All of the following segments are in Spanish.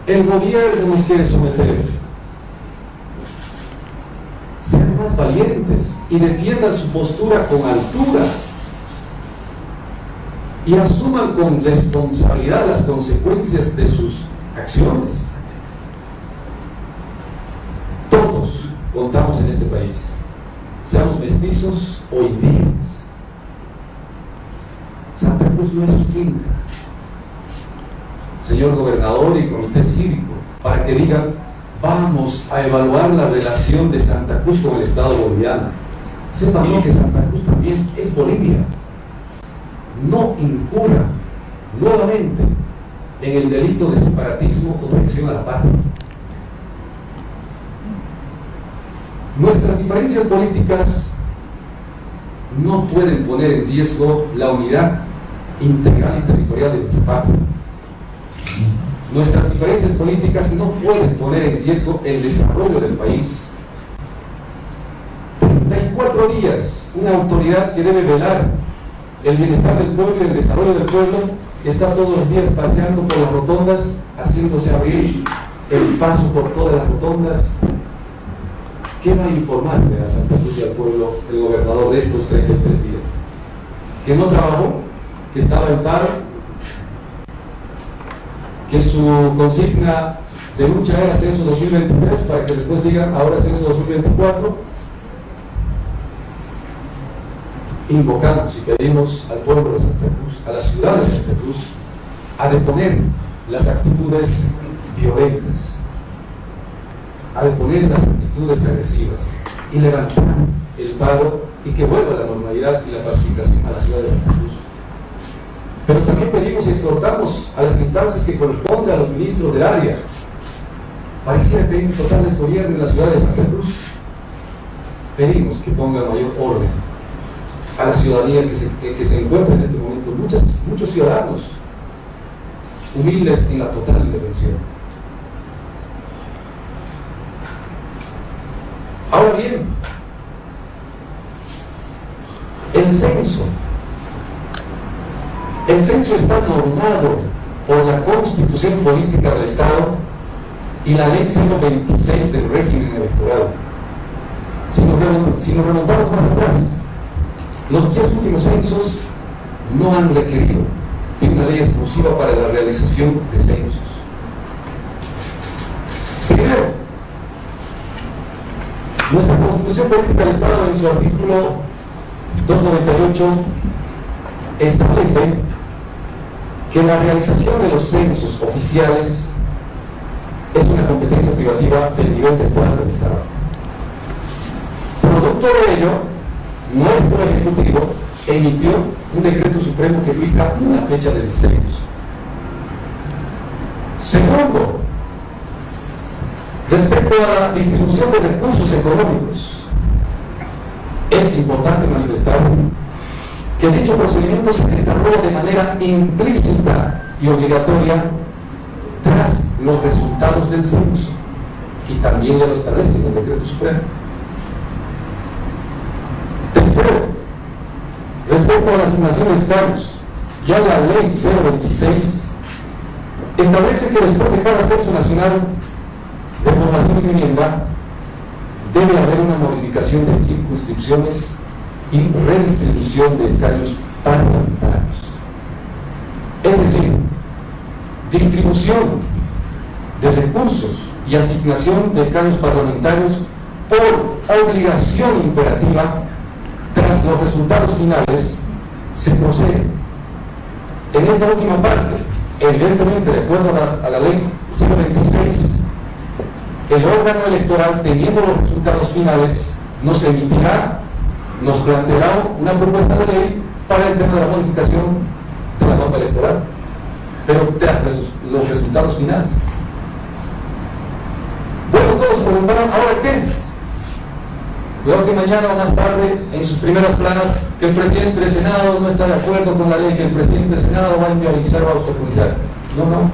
El gobierno nos quiere someter. Sean más valientes y defiendan su postura con altura y asuman con responsabilidad las consecuencias de sus acciones. Todos contamos en este país, seamos mestizos o indígenas. Santa Cruz no es su finca, señor gobernador y comité cívico, para que digan: vamos a evaluar la relación de Santa Cruz con el Estado boliviano. Sepan que Santa Cruz también es Bolivia. No incurra nuevamente en el delito de separatismo o traición a la patria. Nuestras diferencias políticas no pueden poner en riesgo la unidad integral y territorial de nuestra patria. Nuestras diferencias políticas no pueden poner en riesgo el desarrollo del país. 34 días, una autoridad que debe velar el bienestar del pueblo y el desarrollo del pueblo, está todos los días paseando por las rotondas, haciéndose abrir el paso por todas las rotondas. ¿Qué va a informarle a Santa Cruz y al pueblo el gobernador de estos 33 días? ¿Que no trabajó? ¿Que estaba en paro? ¿Que su consigna de lucha era censo 2023 para que después digan ahora censo 2024? Invocamos y pedimos al pueblo de Santa Cruz, a la ciudad de Santa Cruz, a deponer las actitudes violentas, a deponer las actitudes agresivas y levantar el paro y que vuelva la normalidad y la pacificación a la ciudad de Santa Cruz. Pero también pedimos y exhortamos a las instancias que corresponden a los ministros del área. Pareciera que hay un total desgobierno en la ciudad de Santa Cruz. Pedimos que pongan mayor orden a la ciudadanía que se encuentra en este momento. Muchos ciudadanos humildes en la total indefensión. Ahora bien, el censo está normado por la Constitución Política del Estado y la Ley 026 del régimen electoral. Si nos remontamos más atrás, los 10 últimos censos no han requerido de una ley exclusiva para la realización de censos. Primero, nuestra Constitución Política del Estado, en su artículo 298, establece que la realización de los censos oficiales es una competencia privativa del nivel central del Estado. Producto de ello, nuestro Ejecutivo emitió un decreto supremo que fija una fecha del censo. Segundo, respecto a la distribución de recursos económicos, es importante manifestar que dicho procedimiento se desarrolla de manera implícita y obligatoria tras los resultados del censo, y también ya lo establece en el decreto supremo. Tercero, respecto a la asignación de escaños, ya la ley 026 establece que después de cada censo nacional de población y vivienda debe haber una modificación de circunscripciones y redistribución de escaños parlamentarios. Es decir, distribución de recursos y asignación de escaños parlamentarios por obligación imperativa. Tras los resultados finales se procede. En esta última parte, evidentemente de acuerdo a la ley 026, el órgano electoral, teniendo los resultados finales, nos emitirá, nos planteará una propuesta de ley para el tema de la modificación de la norma electoral, pero tras los resultados finales. Bueno, todos se preguntarán, ¿ahora qué? Veo que mañana o más tarde, en sus primeras planas, que el presidente del Senado no está de acuerdo con la ley, que el presidente del Senado va a inviabilizar o a obstaculizar. No.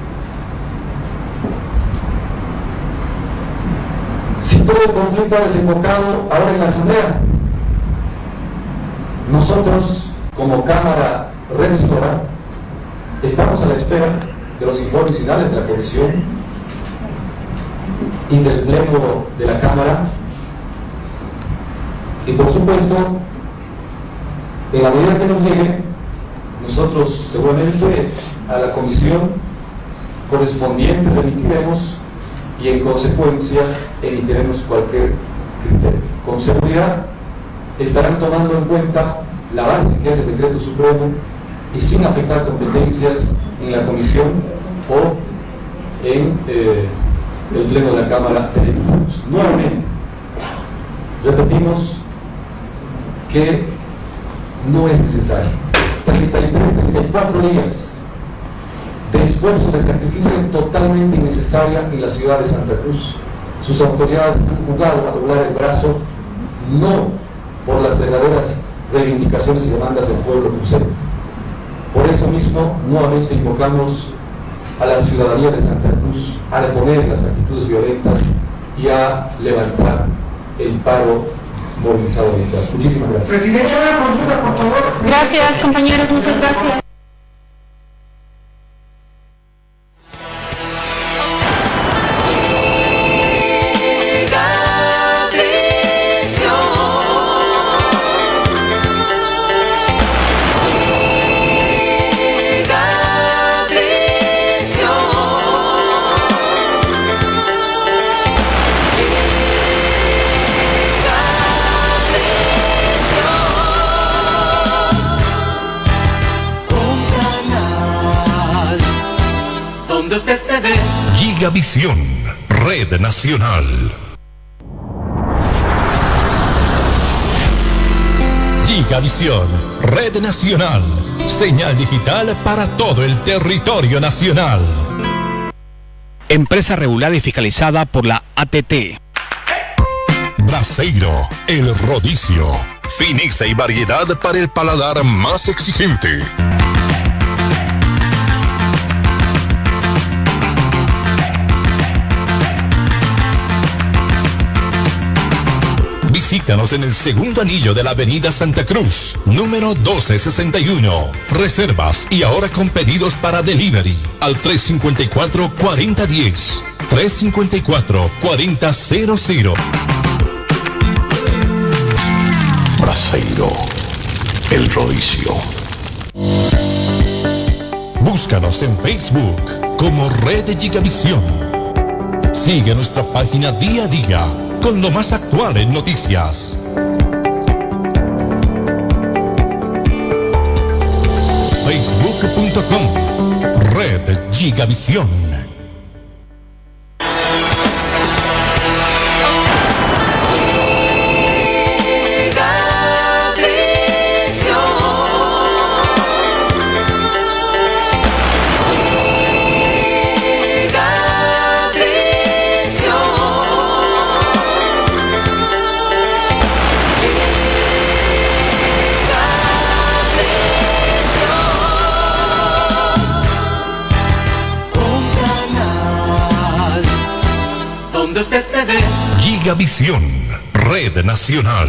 Si todo el conflicto ha desembocado ahora en la Asamblea, nosotros, como Cámara Revisora, estamos a la espera de los informes finales de la Comisión y del Pleno de la Cámara. Y por supuesto, en la medida que nos llegue, nosotros seguramente a la comisión correspondiente remitiremos y en consecuencia emitiremos cualquier criterio. Con seguridad estarán tomando en cuenta la base que es el decreto supremo y sin afectar competencias en la comisión o en el Pleno de la Cámara de Diputados. Nuevamente, repetimos que no es necesario 34 días de esfuerzo, de sacrificio totalmente innecesaria en la ciudad de Santa Cruz. Sus autoridades han jugado a doblar el brazo, no por las verdaderas reivindicaciones y demandas del pueblo cruceño. Por eso mismo, nuevamente invocamos a la ciudadanía de Santa Cruz a deponer las actitudes violentas y a levantar el paro movilizado militar. Muchísimas gracias. Presidente, una consulta, por favor. Gracias, compañeros, muchas gracias. Usted se ve. Gigavisión, Red Nacional. Gigavisión, Red Nacional. Señal digital para todo el territorio nacional. Empresa regulada y fiscalizada por la ATT. Braseiro, el rodicio. Fineza y variedad para el paladar más exigente. Visítanos en el segundo anillo de la avenida Santa Cruz, número 1261. Reservas y ahora con pedidos para delivery al 354-4010. 354-4000. Braseiro, el rodicio. Búscanos en Facebook como Red Gigavisión. Sigue nuestra página día a día con lo más actual en noticias. Facebook.com Red Gigavisión. Usted se ve. Gigavisión, Red Nacional.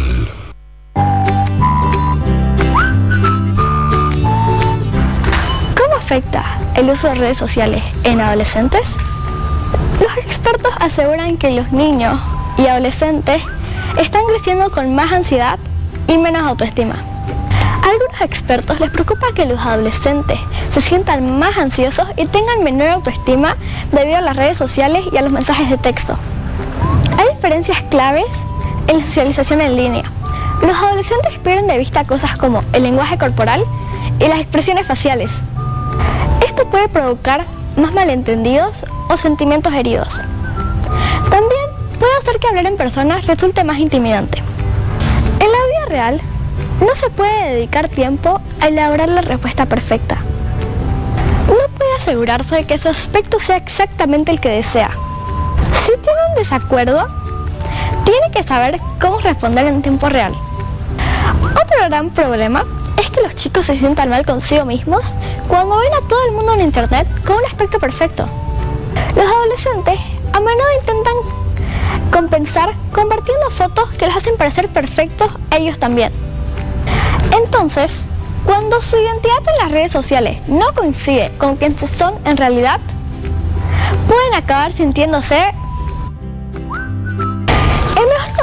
¿Cómo afecta el uso de redes sociales en adolescentes? Los expertos aseguran que los niños y adolescentes están creciendo con más ansiedad y menos autoestima. A algunos expertos les preocupa que los adolescentes se sientan más ansiosos y tengan menor autoestima debido a las redes sociales y a los mensajes de texto. Hay diferencias claves en la socialización en línea. Los adolescentes pierden de vista cosas como el lenguaje corporal y las expresiones faciales. Esto puede provocar más malentendidos o sentimientos heridos. También puede hacer que hablar en persona resulte más intimidante. En la vida real, no se puede dedicar tiempo a elaborar la respuesta perfecta. No puede asegurarse de que su aspecto sea exactamente el que desea. Si tiene un desacuerdo, tiene que saber cómo responder en tiempo real. Otro gran problema es que los chicos se sientan mal consigo mismos cuando ven a todo el mundo en internet con un aspecto perfecto. Los adolescentes a menudo intentan compensar compartiendo fotos que los hacen parecer perfectos a ellos también. Entonces, cuando su identidad en las redes sociales no coincide con quienes son en realidad, pueden acabar sintiéndose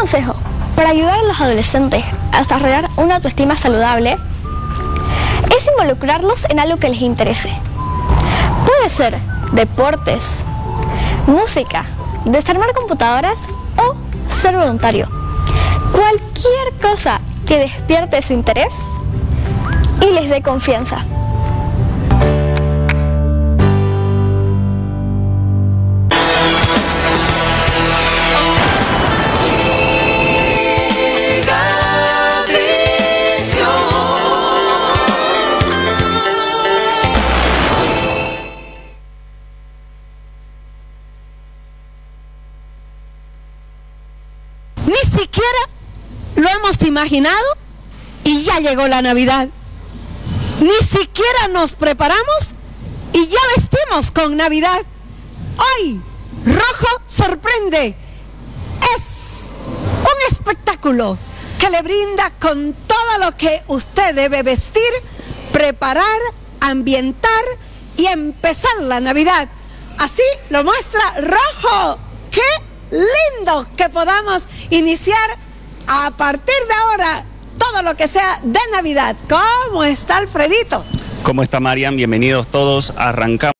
consejo para ayudar a los adolescentes a desarrollar una autoestima saludable es involucrarlos en algo que les interese. Puede ser deportes, música, desarmar computadoras o ser voluntario. Cualquier cosa que despierte su interés y les dé confianza. Ni siquiera lo hemos imaginado y ya llegó la Navidad. Ni siquiera nos preparamos y ya vestimos con Navidad. Hoy, Rojo sorprende. Es un espectáculo que le brinda con todo lo que usted debe vestir, preparar, ambientar y empezar la Navidad. Así lo muestra Rojo. ¡Qué lindo que podamos iniciar a partir de ahora todo lo que sea de Navidad! ¿Cómo está Alfredito? ¿Cómo está Marian? Bienvenidos todos. Arrancamos.